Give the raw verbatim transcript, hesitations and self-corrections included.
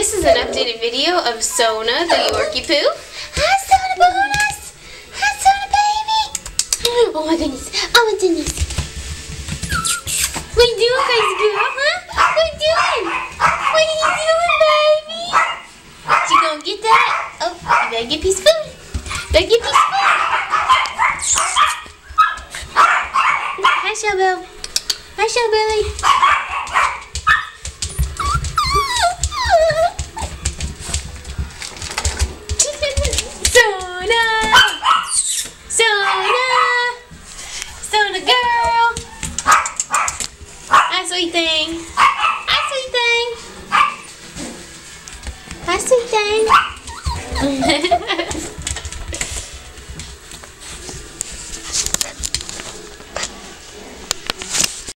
This is an updated video of Sona, the Yorkipoo. Hi, Sona bonus! Hi, Sona baby! Oh my goodness! Oh my goodness! What are you doing, crazy girl? Huh? What are you doing? What are you doing, baby? You gonna get that? Oh, you better get a piece of food. Better get a piece of food. Hi, Showbell. Hi, Showbelly. Sona! Sona! Sona girl! Hi, sweet thing. Hi, sweet thing. Hi, sweet thing.